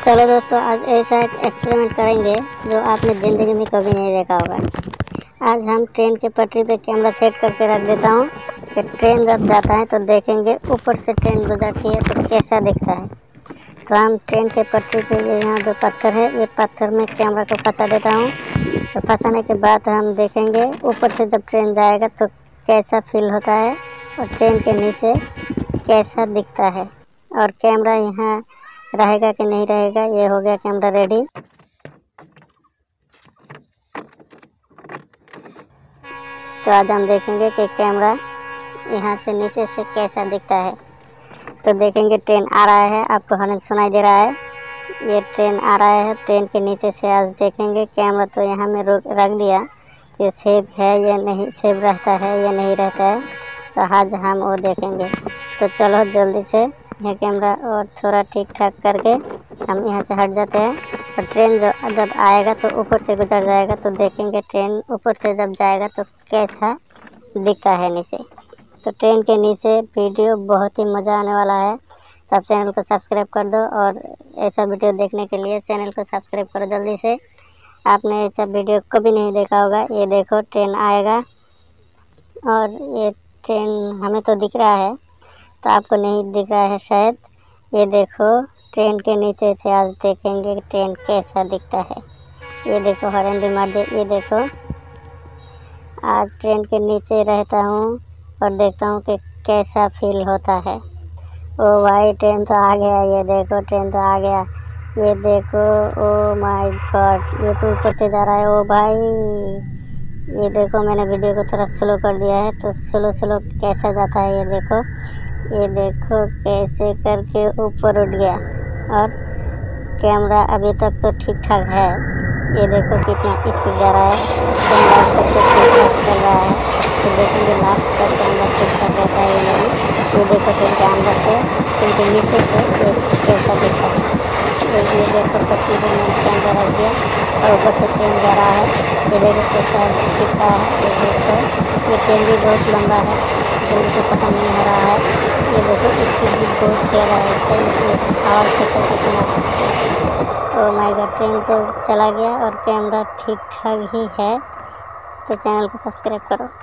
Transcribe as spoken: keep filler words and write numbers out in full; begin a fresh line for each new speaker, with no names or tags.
चलो दोस्तों, आज ऐसा एक एक्सपेरिमेंट करेंगे जो आपने ज़िंदगी में कभी नहीं देखा होगा। आज हम ट्रेन के पटरी पे कैमरा सेट करके रख देता हूँ कि ट्रेन जब जाता है तो देखेंगे ऊपर से ट्रेन गुजरती है तो कैसा दिखता है। तो हम ट्रेन के पटरी पे ये यहाँ जो पत्थर है, ये पत्थर में कैमरा को फंसा देता हूँ। तो फंसाने के बाद हम देखेंगे ऊपर से जब ट्रेन जाएगा तो कैसा फील होता है और ट्रेन के नीचे कैसा दिखता है, और कैमरा यहाँ रहेगा कि नहीं रहेगा। ये हो गया कैमरा रेडी। तो आज हम देखेंगे कि कैमरा यहाँ से नीचे से कैसा दिखता है। तो देखेंगे ट्रेन आ रहा है, आपको हॉर्न सुनाई दे रहा है, ये ट्रेन आ रहा है। ट्रेन के नीचे से आज देखेंगे कैमरा तो यहाँ में रोक रख दिया कि सेव है या नहीं, सेव रहता है या नहीं रहता है। तो आज हम वो देखेंगे। तो चलो जल्दी से यह कैमरा और थोड़ा ठीक ठाक करके हम यहाँ से हट जाते हैं। और ट्रेन जो जब आएगा तो ऊपर से गुजर जाएगा तो देखेंगे ट्रेन ऊपर से जब जाएगा तो कैसा दिखता है नीचे। तो ट्रेन के नीचे वीडियो बहुत ही मज़ा आने वाला है। तो आप चैनल को सब्सक्राइब कर दो, और ऐसा वीडियो देखने के लिए चैनल को सब्सक्राइब करो जल्दी से। आपने ऐसा वीडियो कभी नहीं देखा होगा। ये देखो ट्रेन आएगा और ये ट्रेन हमें तो दिख रहा है, तो आपको नहीं दिख रहा है शायद। ये देखो ट्रेन के नीचे से आज देखेंगे ट्रेन कैसा दिखता है। ये देखो हॉर्न भी मार दे। ये देखो आज ट्रेन के नीचे रहता हूँ और देखता हूँ कि कैसा फील होता है। ओ भाई ट्रेन तो आ गया, ये देखो ट्रेन तो आ गया। ये देखो, ओ माय गॉड, ये तो ऊपर से जा रहा है। ओ भाई ये देखो, मैंने वीडियो को थोड़ा स्लो कर दिया है तो स्लो स्लो कैसा जाता है। ये देखो, ये देखो कैसे करके ऊपर उठ गया। और कैमरा अभी तक तो ठीक ठाक है। ये देखो कितना स्पीड जा रहा है। कैमरा अब तक तो ठीक ठाक चल रहा है। तो देखेंगे लास्ट तक कैमरा ठीक ठाक रहता है या नहीं। ये देखो ट्रेन के अंदर से, ट्रेन के नीचे से ये कैसा दिखता है। ये देखो पटरी पे मैंने कैमरा रख दिया और ऊपर से ट्रेन जा रहा है। ये देखो कैसा दिख रहा है। ये देखो ये ट्रेन भी बहुत लंबा है, जल्दी से ख़त्म नहीं हो रहा है। ये देखो स्पीड भी बहुत ज़्यादा है इसका, इसलिए आवाज़ देखो कितना। ओ माय गॉड, ट्रेन तो चला गया और कैमरा ठीक ठाक ही है। तो चैनल को सब्सक्राइब करो।